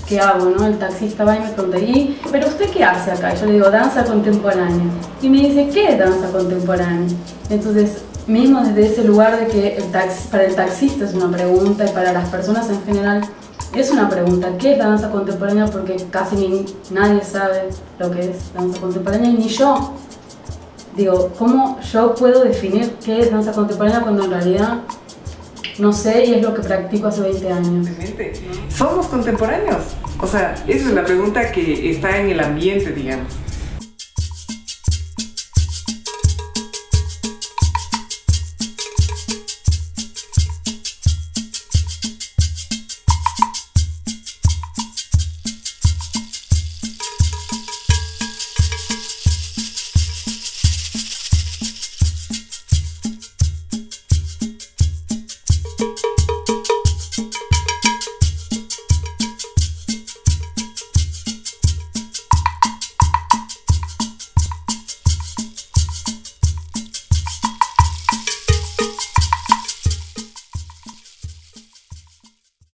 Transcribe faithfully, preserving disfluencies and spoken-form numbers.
¿qué hago, no? El taxista va y me pregunta, ¿y, pero usted qué hace acá? Y yo le digo, danza contemporánea. Y me dice, ¿qué es danza contemporánea? Entonces, mismo desde ese lugar de que el taxi, para el taxista es una pregunta y para las personas en general es una pregunta, ¿qué es la danza contemporánea? Porque casi ni, nadie sabe lo que es danza contemporánea, y ni yo. Digo, ¿cómo yo puedo definir qué es danza contemporánea cuando en realidad no sé y es lo que practico hace veinte años? ¿Somos contemporáneos? O sea, esa es la pregunta que está en el ambiente, digamos.